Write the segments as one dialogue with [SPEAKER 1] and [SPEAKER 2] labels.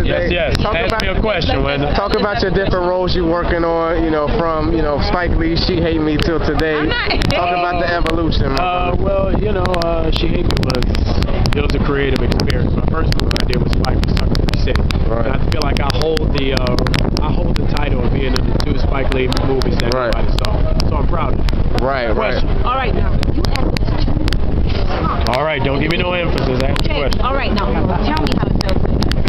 [SPEAKER 1] today.
[SPEAKER 2] Yes. Ask me a question, Wendell.
[SPEAKER 1] Talk about your different roles you're working on, from, Spike Lee, She Hate Me till today. Talk about the evolution.
[SPEAKER 2] Well, She Hate Me was a creative experience. My first movie I did was Spike Lee Sucker Free City.
[SPEAKER 1] Right.
[SPEAKER 2] And I feel like I hold the title of being in the 2 Spike Lee movies that everybody saw. So I'm proud of it.
[SPEAKER 1] Right.
[SPEAKER 3] All right, now, you ask this.
[SPEAKER 2] All right, don't give me no emphasis. Ask the question.
[SPEAKER 3] All right, now, tell me how it felt.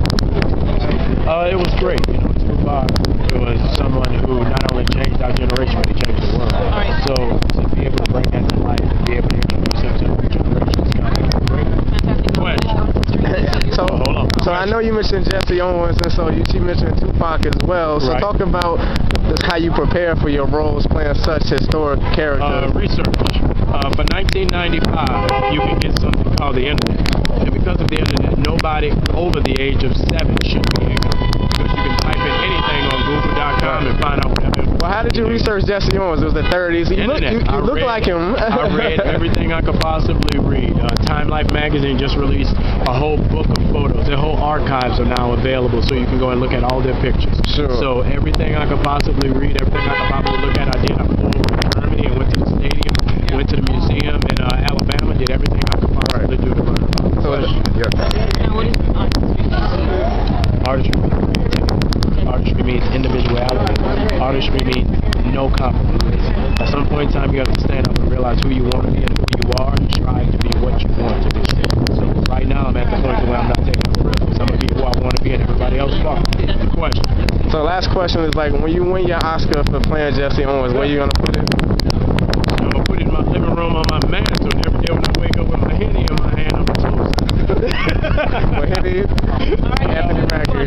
[SPEAKER 2] It was great. Tupac was someone who not only changed our generation, but he changed the world.
[SPEAKER 3] All right.
[SPEAKER 2] So to be able to bring that to life and be able to introduce him to new generations is kind of great. Question. Hold on.
[SPEAKER 1] So I know you mentioned Jesse Owens, and so she mentioned Tupac as well. So
[SPEAKER 2] Right.
[SPEAKER 1] talk about how you prepare for your roles playing such historic characters.
[SPEAKER 2] Research. For 1995, you can get something called the internet. And because of the internet, nobody over the age of 7 should be ignorant. Because you can type in anything on Google.com and find out whatever.
[SPEAKER 1] Well, how did you research Jesse Owens? It was the 30s. You look like him.
[SPEAKER 2] I read everything I could possibly read. Time Life magazine just released a whole book of photos. Their whole archives are now available, so you can go and look at all their pictures.
[SPEAKER 1] Sure.
[SPEAKER 2] So everything I could possibly read, everything I could possibly look at, I did. I flew over to Germany and went to the stadium, went to the museum in Alabama, did everything I could possibly do to learn about it.
[SPEAKER 3] Now, what is
[SPEAKER 2] Artistry means creativity. Artistry means individuality. Artistry means no compromise. At some point in time, you have to stand up and realize who you want to be and who you are, and strive to be what you want to be. So right now, I'm at the point where I'm not taking no risks. I'm going to be who I want to be, and everybody else follows. The question.
[SPEAKER 1] So last question is when you win your Oscar for playing Jesse Owens, where you gonna put it?
[SPEAKER 2] I'm going to put it in my living room on my mantle, and every day when I wake up with my Henny in my hand, I'm toast.
[SPEAKER 1] Well, Anthony Mackie.